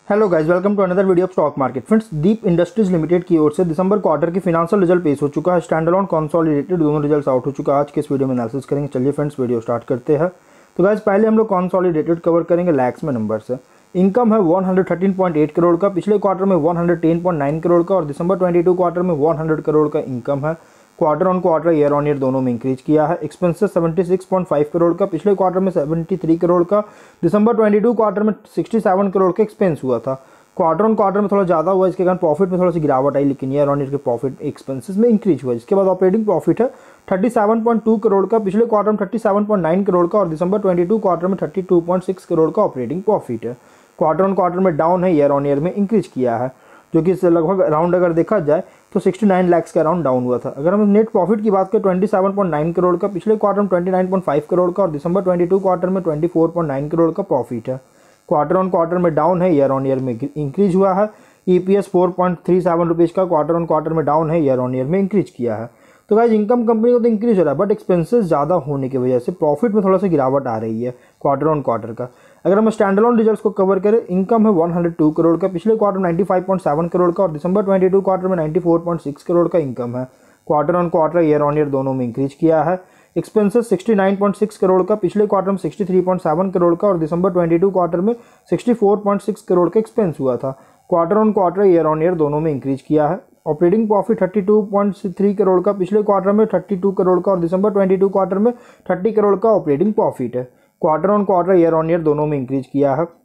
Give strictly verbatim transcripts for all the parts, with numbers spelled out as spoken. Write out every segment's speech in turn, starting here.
Hello guys, welcome to another video of stock market. Friends, Deep industries limited की ओर से दिसंबर क्वार्टर की फिनेंशियल रिजल्ट पेश हो चुका है। स्टैंड अलोन कंसोलिडेटेड दोनों रिजल्ट्स आउट हो चुका है। आज के इस वीडियो में एनालिसिस करेंगे। चलिए फ्रेंड्स, वीडियो स्टार्ट करते हैं। तो गाइस, पहले हम लोग कंसोलिडेटेड कवर करेंगे लैक्स में नंबर से। इनकम है एक सौ तेरह पॉइंट आठ करोड़ का, पिछले क्वार्टर में एक सौ दस पॉइंट नौ करोड़ का और दिसंबर बाईस क्वार्टर में सौ करोड़ का इनकम है। Quarter on quarter year on year दोनों में इंक्रीज किया है। एक्सपेंसेस छिहत्तर पॉइंट पाँच करोड़ का, पिछले क्वार्टर में तिहत्तर करोड़ का, दिसंबर बाईस क्वार्टर में सड़सठ करोड़ का एक्सपेंस हुआ था। क्वार्टर ऑन क्वार्टर में थोड़ा ज़्यादा हुआ, इसके कारण प्रॉफिट में थोड़ा सी गिरावट आई, लेकिन ईयर ऑन ईयर के प्रॉफिट एक्सपेंसेस में इंक्रीज हुआ। इसके बाद ऑपरेटिंग प्रॉफिट है सैंतीस पॉइंट दो करोड़ का, पिछले क्वार्टर में सैंतीस पॉइंट नौ करोड़ का और दिसंबर बाईस क्वार्टर में बत्तीस पॉइंट छह करोड़ का ऑपरेटिंग प्रॉफिट है। क्वार्टर ऑन क्वार्टर में डाउन है, ईयर ऑन ईयर में इंक्रीज किया है, जो कि इससे लगभग अराउंड अगर देखा जाए तो उनहत्तर लाख के अराउंड डाउन हुआ था। अगर हम नेट प्रॉफिट की बात करें सत्ताईस पॉइंट नौ करोड़ का, पिछले क्वार्टर में उनतीस पॉइंट पाँच करोड़ का और दिसंबर बाईस क्वार्टर में चौबीस पॉइंट नौ करोड़ का प्रॉफिट है। क्वार्टर ऑन क्वार्टर में डाउन है, ईयर ऑन ईयर में इंक्रीज हुआ है। ईपीएस चार पॉइंट तीन सात रुपीज़ का क्वार्टर ऑन क्वार्टर में डाउन है, ईयर ऑन ईयर में इंक्रीज किया है। तो गाइस, इनकम कंपनी को तो इंक्रीज हो रहा है, बट एक्सपेंसेस ज़्यादा होने की वजह से प्रॉफिट में थोड़ा सा गिरावट आ रही है क्वार्टर ऑन क्वार्टर का। अगर हम स्टैंड अलोन रिजल्ट्स को कवर करें, इनकम है एक सौ दो करोड़ का, पिछले क्वार्टर में पचानवे पॉइंट सात करोड़ का और दिसंबर बाईस क्वार्टर में चौरानवे पॉइंट छह करोड़ का इनकम है। Quarter on quarter year on year दोनों में इंक्रीज किया है। एक्सपेंसेस उनहत्तर पॉइंट छह करोड़ का, पिछले क्वार्टर में तिरसठ पॉइंट सात करोड़ का और दिसंबर बाईस क्वार्टर में चौंसठ पॉइंट छह करोड़ का एक्सपेंस हुआ था। Quarter on quarter year on year दोनों में इंक्रीज किया है। ऑपरेटिंग प्रॉफिट बत्तीस पॉइंट तीन करोड़ का, पिछले क्वार्टर में बत्तीस करोड़ का और दिसंबर बाईस क्वार्टर में तीस करोड़ का ऑपरेटिंग प्रॉफिट है। Quarter on quarter year on year दोनों में इंक्रीज किया है।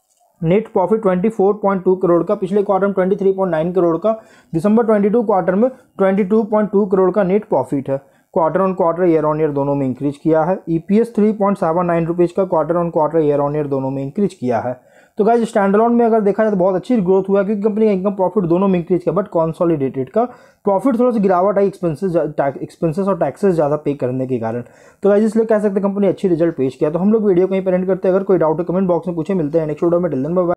नेट प्रॉफिट चौबीस पॉइंट दो करोड़ का, पिछले क्वार्टर में तेईस पॉइंट नौ करोड़ का, दिसंबर बाईस क्वार्टर में बाईस पॉइंट दो करोड़ का नेट प्रॉफिट है। Quarter on quarter year on year दोनों में इंक्रीज किया है। ईपीएस तीन पॉइंट सात नौ रुपीज़ का quarter on quarter year on year दोनों में इंक्रीज किया है। तो गाइस, स्टैंड अलोन में अगर देखा जाए तो बहुत अच्छी ग्रोथ हुआ, क्योंकि कंपनी का इनकम प्रॉफिट दोनों में इंक्रीज किया, बट कंसोलिडेटेड का प्रॉफिट थोड़ा सा गिरावट आई एक्सपेंसेस एक्सपेंसेस और टैक्सेस ज़्यादा पे करने के कारण। तो गाइस, इसलिए कह सकते हैं कंपनी अच्छी रिजल्ट पेश किया। तो हम लोग वीडियो कहीं पर एंड करते हैं। अगर कोई डाउट है कमेंट बॉक्स में पूछे। मिलते हैं नेक्स्ट वीडियो में। Till then bye bye.